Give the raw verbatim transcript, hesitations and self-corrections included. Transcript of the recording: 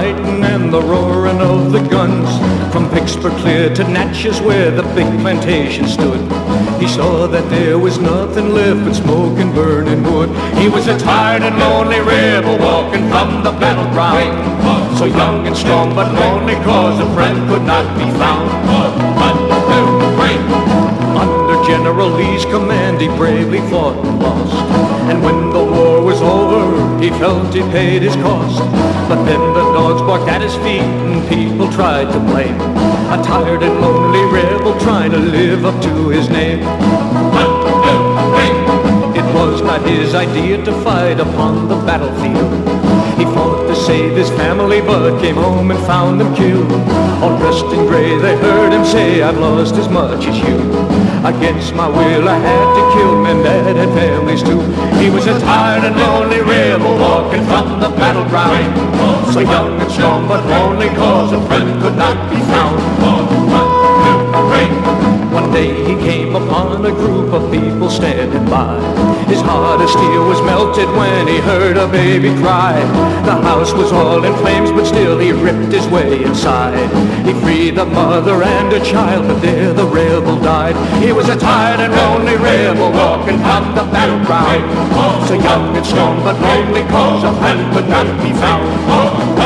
fighting and the roaring of the guns, from Vicksburg clear to Natchez where the big plantation stood. He saw that there was nothing left but smoke and burning wood. He was a tired and lonely rebel walking from the battleground, so young and strong but lonely cause a friend could not be found. Under General Lee's command he bravely fought and lost, and when the war was over he felt he paid his cost. But then the dogs barked at his feet and people tried to blame a tired and lonely rebel trying to live up to his name. It was not his idea to fight upon the battlefield. He fought to save his family but came home and found them killed. All dressed in gray they heard him say, I've lost as much as you. Against my will I had to kill men that had families too. He was a tired and lonely rebel walking from the battleground, so young and strong but lonely cause a friend could not be found. One day he came upon a group of people standing by. His heart of steel was melted when he heard a baby cry. The house was all in flames but still he ripped his way inside. He freed the mother and her child but there the rebel died. He was a tired and lonely rebel walking from the battleground, so young and strong but lonely cause a friend could not be found.